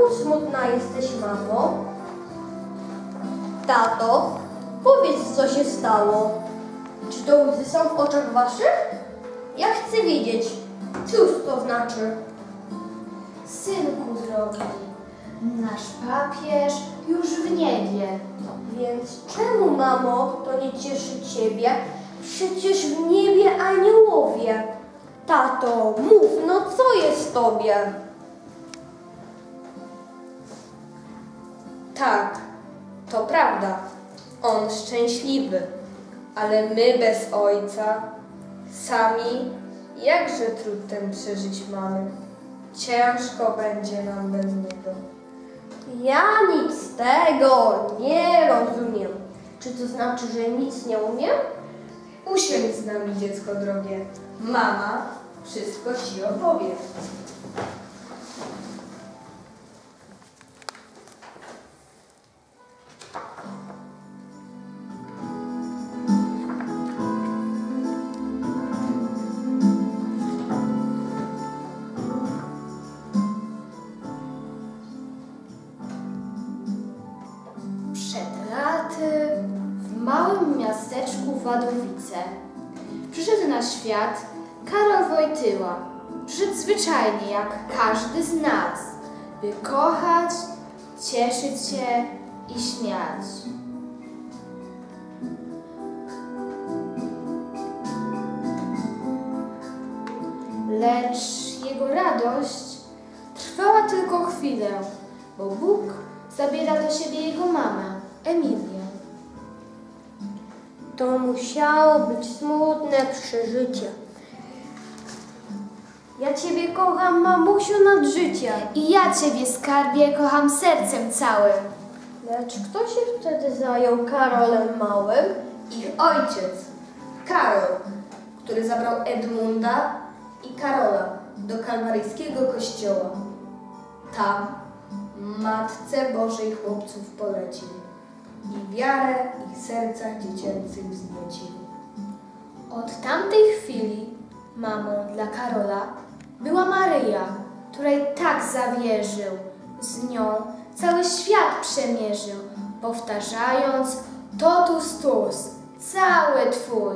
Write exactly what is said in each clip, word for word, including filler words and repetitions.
smutna jesteś, mamo? Tato, powiedz, co się stało. Czy to łzy są w oczach waszych? Ja chcę wiedzieć, cóż to znaczy. Synku drogi, nasz papież już w niebie. Więc czemu, mamo, to nie cieszy ciebie? Przecież w niebie aniołowie. Tato, mów, no co jest tobie? Tak, to prawda. On szczęśliwy, ale my bez ojca, sami, jakże trud ten przeżyć mamy. Ciężko będzie nam bez niego. Ja nic z tego nie rozumiem. Czy to znaczy, że nic nie umiem? Usiądź z nami, dziecko drogie. Mama wszystko ci opowie. Przed laty w małym miasteczku Wadowice przyszedł na świat Karol Wojtyła. Przyszedł zwyczajnie jak każdy z nas, by kochać, cieszyć się i śmiać. Lecz jego radość trwała tylko chwilę, bo Bóg zabiera do siebie jego mamę, Emilię. To musiało być smutne przeżycie. Ja ciebie kocham, mamusiu, nad życie. I ja ciebie, skarbie, kocham sercem całym. Lecz kto się wtedy zajął Karolem Małym? Ich ojciec, Karol, który zabrał Edmunda i Karola do kalwaryjskiego kościoła. Tam Matce Bożej chłopców polecił i wiarę ich sercach dziecięcych wzniecił. Od tamtej chwili mamą dla Karola była Maryja, której tak zawierzył. Z nią cały świat przemierzył, powtarzając totus tus, cały twój.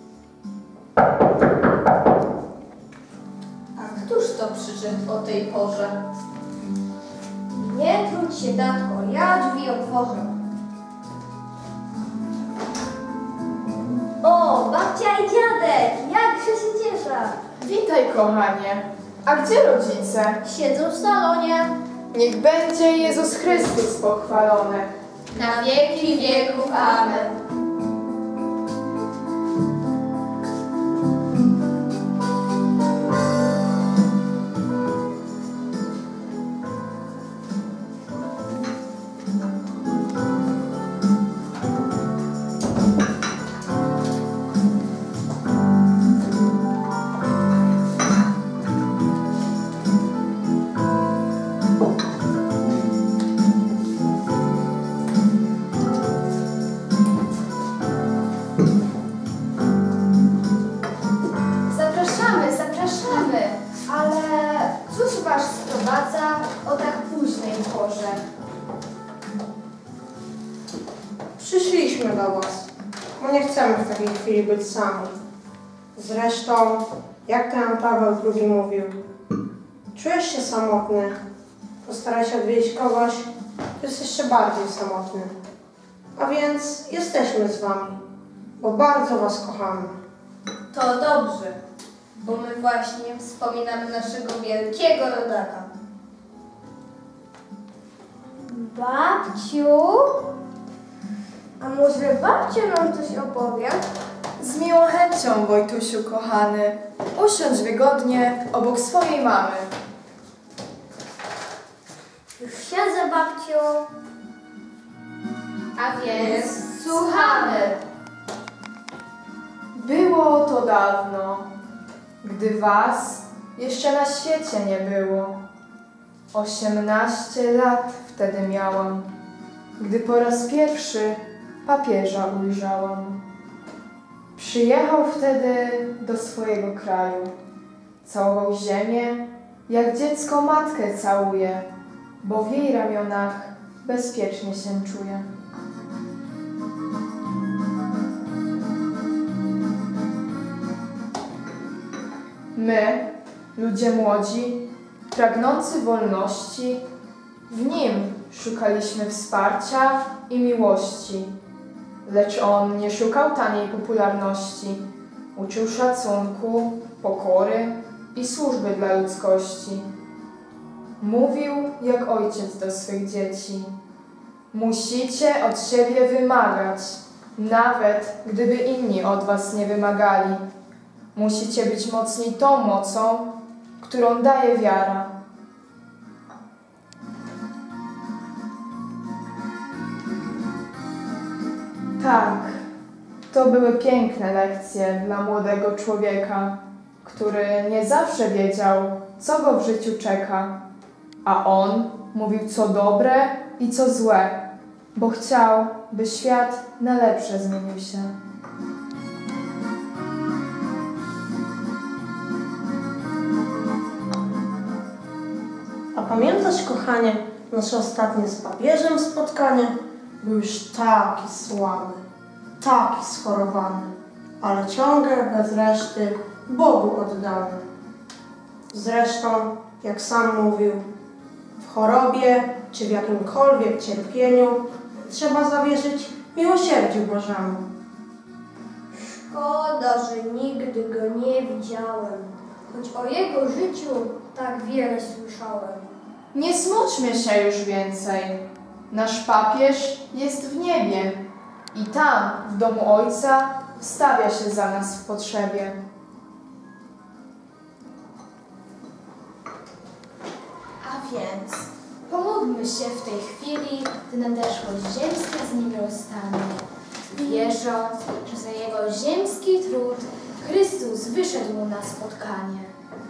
A któż to przyszedł o tej porze? Nie trudź się, tatko, ja drzwi otworzę. O, babcia i dziadek, jakże się cieszę. Witaj, kochanie. A gdzie rodzice? Siedzą w salonie. Niech będzie Jezus Chrystus pochwalony. Na wieki wieków. Amen. Zapraszamy, zapraszamy. Ale cóż was sprowadza o tak późnej porze? Przyszliśmy do was, bo nie chcemy w takiej chwili być sami. Zresztą, jak to Jan Paweł drugi mówił, czujesz się samotny, postaraj się odwiedzić kogoś, kto jest jeszcze bardziej samotny. A więc jesteśmy z wami, bo bardzo was kochamy. To dobrze, bo my właśnie wspominamy naszego wielkiego rodaka. Babciu? A może babcia nam coś opowie? Z miłą chęcią, Wojtusiu kochany. Usiądź wygodnie obok swojej mamy. Już siedzę, babciu. A więc słuchamy. Było to dawno, gdy was jeszcze na świecie nie było. Osiemnaście lat wtedy miałam, gdy po raz pierwszy papieża ujrzałam. Przyjechał wtedy do swojego kraju, całował ziemię, jak dziecko matkę całuje. bo w jej ramionach bezpiecznie się czuje. My, ludzie młodzi, pragnący wolności, w Nim szukaliśmy wsparcia i miłości. Lecz On nie szukał taniej popularności. Uczył szacunku, pokory i służby dla ludzkości. Mówił jak ojciec do swych dzieci. Musicie od siebie wymagać, nawet gdyby inni od was nie wymagali. Musicie być mocni tą mocą, którą daje wiara. Tak, to były piękne lekcje dla młodego człowieka, który nie zawsze wiedział, co go w życiu czeka, a on mówił co dobre i co złe, bo chciał, by świat na lepsze zmienił się. A pamiętasz, kochanie, nasze ostatnie z papieżem spotkanie? Był już taki słaby, taki schorowany, ale ciągle bez reszty Bogu oddany. Zresztą, jak sam mówił, w chorobie czy w jakimkolwiek cierpieniu trzeba zawierzyć miłosierdziu Bożemu. Szkoda, że nigdy go nie widziałem, choć o jego życiu tak wiele słyszałem. Nie smućmy się już więcej. Nasz papież jest w niebie i tam, w domu Ojca, wstawia się za nas w potrzebie. A więc pomódlmy się w tej chwili, gdy nadeszłość ziemskie z nim rozstanie, wierząc, że za jego ziemski trud Chrystus wyszedł na spotkanie.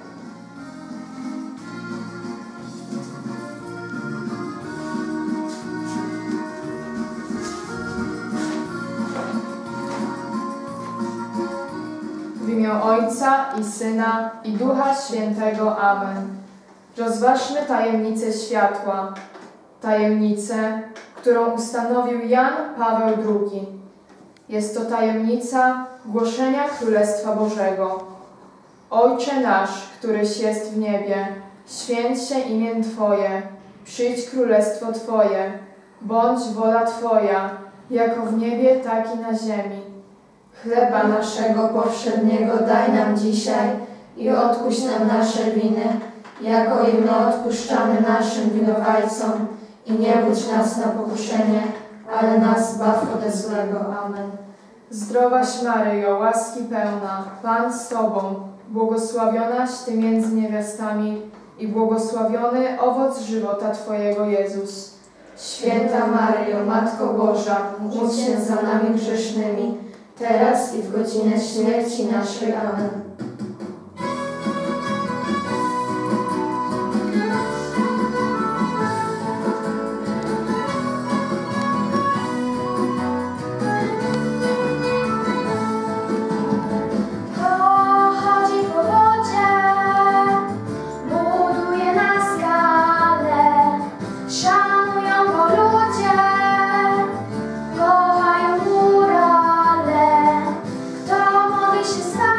W imię Ojca i Syna i Ducha Świętego. Amen. Rozważmy tajemnicę światła, tajemnicę, którą ustanowił Jan Paweł drugi. Jest to tajemnica głoszenia Królestwa Bożego. Ojcze nasz, któryś jest w niebie, święć się imię Twoje, przyjdź królestwo Twoje, bądź wola Twoja, jako w niebie, tak i na ziemi. Chleba naszego powszedniego daj nam dzisiaj i odpuść nam nasze winy, jako i my odpuszczamy naszym winowajcom. I nie budź nas na pokuszenie, ale nas zbaw ode złego. Amen. Zdrowaś Maryjo, łaski pełna, Pan z Tobą, błogosławionaś Ty między niewiastami i błogosławiony owoc żywota Twojego, Jezus. Święta Maryjo, Matko Boża, módl się za nami grzesznymi, teraz i w godzinę śmierci naszej. Amen. Się